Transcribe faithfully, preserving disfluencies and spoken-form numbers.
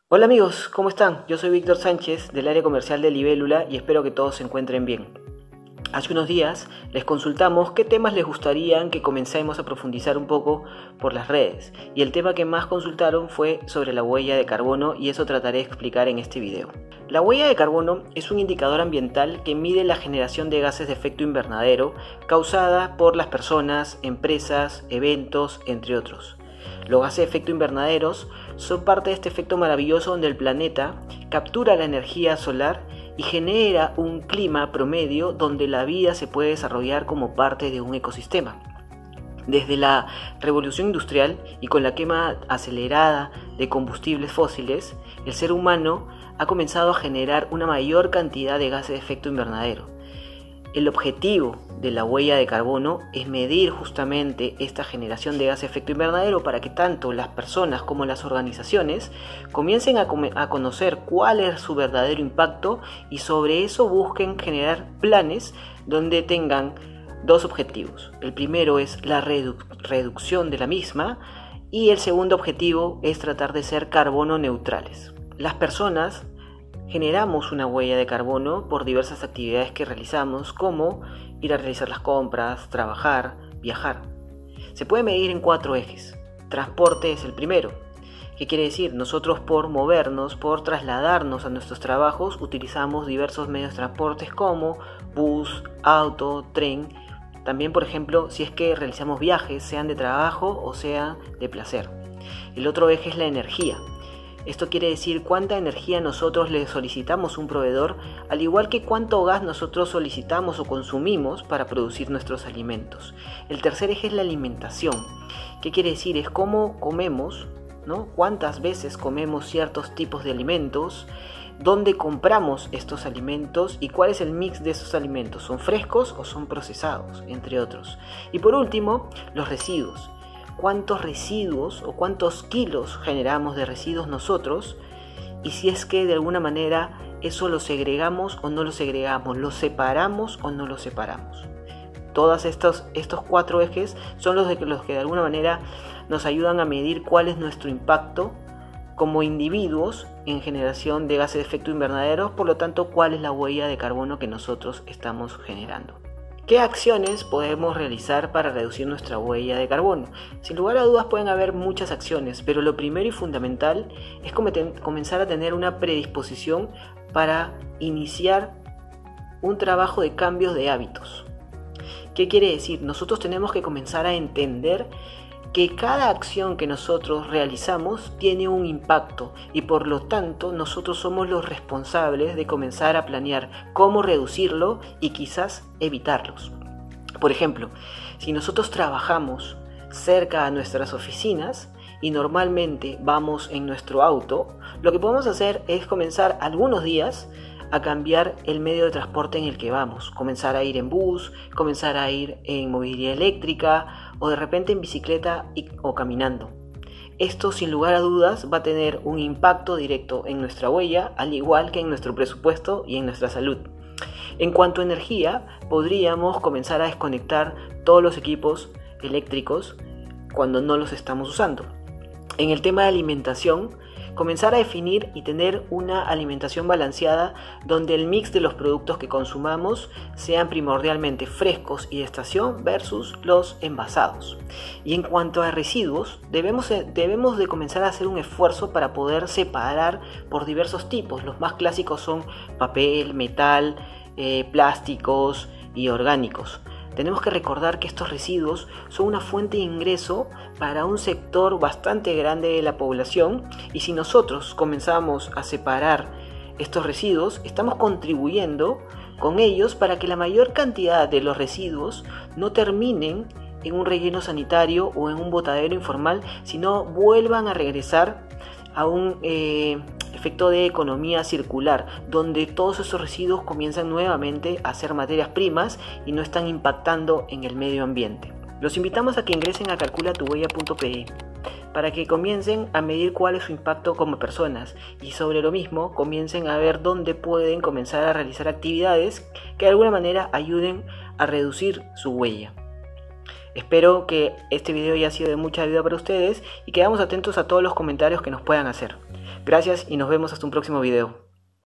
Hola amigos, ¿cómo están? Yo soy Víctor Sánchez del área comercial de Libélula y espero que todos se encuentren bien. Hace unos días les consultamos qué temas les gustarían que comencemos a profundizar un poco por las redes, y el tema que más consultaron fue sobre la huella de carbono, y eso trataré de explicar en este video. La huella de carbono es un indicador ambiental que mide la generación de gases de efecto invernadero causada por las personas, empresas, eventos, entre otros. Los gases de efecto invernaderos son parte de este efecto maravilloso donde el planeta captura la energía solar y genera un clima promedio donde la vida se puede desarrollar como parte de un ecosistema. Desde la revolución industrial y con la quema acelerada de combustibles fósiles, el ser humano ha comenzado a generar una mayor cantidad de gases de efecto invernadero. El objetivo de la huella de carbono es medir justamente esta generación de gases de efecto invernadero para que tanto las personas como las organizaciones comiencen a, a conocer cuál es su verdadero impacto, y sobre eso busquen generar planes donde tengan dos objetivos. El primero es la redu- reducción de la misma, y el segundo objetivo es tratar de ser carbono neutrales. Las personas generamos una huella de carbono por diversas actividades que realizamos, como ir a realizar las compras, trabajar, viajar. Se puede medir en cuatro ejes. Transporte es el primero. ¿Qué quiere decir? Nosotros, por movernos, por trasladarnos a nuestros trabajos, utilizamos diversos medios de transporte como bus, auto, tren. También, por ejemplo, si es que realizamos viajes, sean de trabajo o sean de placer. El otro eje es la energía. Esto quiere decir cuánta energía nosotros le solicitamos a un proveedor, al igual que cuánto gas nosotros solicitamos o consumimos para producir nuestros alimentos. El tercer eje es la alimentación. ¿Qué quiere decir? Es cómo comemos, ¿no? Cuántas veces comemos ciertos tipos de alimentos, dónde compramos estos alimentos y cuál es el mix de esos alimentos. ¿Son frescos o son procesados? Entre otros. Y por último, los residuos. Cuántos residuos o cuántos kilos generamos de residuos nosotros, y si es que de alguna manera eso lo segregamos o no lo segregamos, lo separamos o no lo separamos. Todos estos, estos cuatro ejes son los, de, los que de alguna manera nos ayudan a medir cuál es nuestro impacto como individuos en generación de gases de efecto invernadero, por lo tanto cuál es la huella de carbono que nosotros estamos generando. ¿Qué acciones podemos realizar para reducir nuestra huella de carbono? Sin lugar a dudas pueden haber muchas acciones, pero lo primero y fundamental es comenzar a tener una predisposición para iniciar un trabajo de cambios de hábitos. ¿Qué quiere decir? Nosotros tenemos que comenzar a entender que cada acción que nosotros realizamos tiene un impacto, y por lo tanto nosotros somos los responsables de comenzar a planear cómo reducirlo y quizás evitarlos. Por ejemplo, si nosotros trabajamos cerca a nuestras oficinas y normalmente vamos en nuestro auto, lo que podemos hacer es comenzar algunos días a cambiar el medio de transporte en el que vamos, comenzar a ir en bus, comenzar a ir en movilidad eléctrica o de repente en bicicleta y, o caminando. Esto sin lugar a dudas va a tener un impacto directo en nuestra huella, al igual que en nuestro presupuesto y en nuestra salud. En cuanto a energía, podríamos comenzar a desconectar todos los equipos eléctricos cuando no los estamos usando. En el tema de alimentación, comenzar a definir y tener una alimentación balanceada donde el mix de los productos que consumamos sean primordialmente frescos y de estación versus los envasados. Y en cuanto a residuos, debemos, debemos de comenzar a hacer un esfuerzo para poder separar por diversos tipos. Los más clásicos son papel, metal, eh, plásticos y orgánicos. Tenemos que recordar que estos residuos son una fuente de ingreso para un sector bastante grande de la población, y si nosotros comenzamos a separar estos residuos, estamos contribuyendo con ellos para que la mayor cantidad de los residuos no terminen en un relleno sanitario o en un botadero informal, sino vuelvan a regresar a un eh, efecto de economía circular, donde todos esos residuos comienzan nuevamente a ser materias primas y no están impactando en el medio ambiente. Los invitamos a que ingresen a calcula tu huella punto pe para que comiencen a medir cuál es su impacto como personas, y sobre lo mismo comiencen a ver dónde pueden comenzar a realizar actividades que de alguna manera ayuden a reducir su huella. Espero que este video haya sido de mucha ayuda para ustedes y quedamos atentos a todos los comentarios que nos puedan hacer. Gracias y nos vemos hasta un próximo video.